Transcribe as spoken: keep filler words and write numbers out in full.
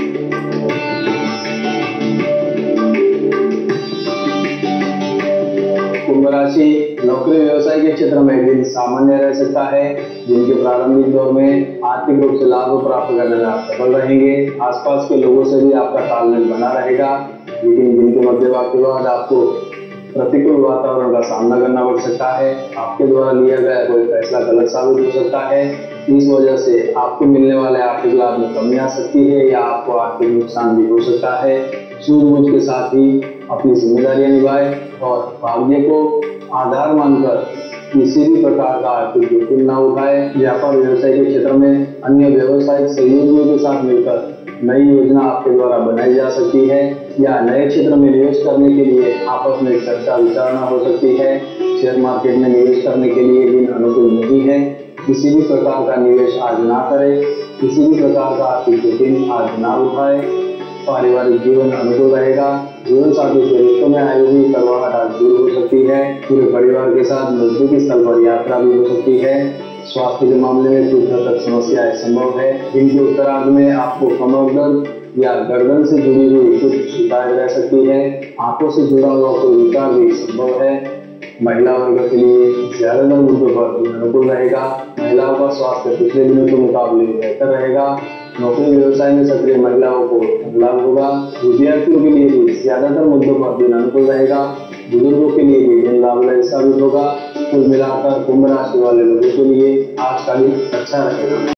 कुंभ राशि, नौकरी व्यवसाय के क्षेत्र में दिन सामान्य रह सकता है। जिनके प्रारंभिक दौर में आर्थिक रूप से लाभ प्राप्त करने में आप सफल रहेंगे। आसपास के लोगों से भी आपका तालमेल बना रहेगा, लेकिन दिन के मध्य भाग के बाद आपको प्रतिकूल वातावरण का सामना करना पड़ सकता है। आपके द्वारा लिया गया कोई फैसला गलत साबित हो सकता है। इस वजह से आपको मिलने वाले आर्थिक लाभ में कमी आ सकती है या आपको आर्थिक नुकसान भी हो सकता है। सूझबूझ के साथ ही अपनी जिम्मेदारियां निभाएं और भाग्य को आधार मानकर किसी भी प्रकार का आर्थिक जोखिम न उठाए। व्यापार व्यवसाय के क्षेत्र में अन्य व्यावसायिक सहयोगियों के साथ मिलकर नई योजना आपके द्वारा बनाई जा सकती है या नए क्षेत्र में निवेश करने के लिए आपस में चर्चा विचारणा हो सकती है। शेयर मार्केट में निवेश करने के लिए दिन अनुकूल नहीं है। किसी भी प्रकार का निवेश आज ना करें। किसी भी प्रकार का आर्थिक जोखिम आज ना उठाए। पारिवारिक जीवन अनुकूल रहेगा। जीवन साथी के रिश्तों में आई हुई कड़वाहट आज दूर हो सकती है। पूरे परिवार के साथ नजदीकी स्थल पर यात्रा भी हो सकती है। स्वास्थ्य के मामले में कुछ हद तक समस्याएं संभव है। इनके उत्तरार्ध में आपको कमर दर्द या गर्दन से जुड़ी हुई कुछ शिकायत रह सकती है। आंखों से जुड़ा हुआ कोई विकार भी संभव है। महिला वर्ग के लिए ज्यादातर मुद्दों पर अनुकूल रहेगा। महिलाओं का स्वास्थ्य पिछले दिनों के मुकाबले बेहतर रहेगा। नौकरी व्यवसाय में सक्रिय महिलाओं को लाभ होगा। विद्यार्थियों के लिए भी ज्यादातर मुद्दों पर दिन अनुकूल रहेगा। बुजुर्गों के लिए भी दिन लाभदायक साबित होगा। कुल मिलाकर कुंभ राशि वाले लोगों के लिए आज का दिन अच्छा रहेगा।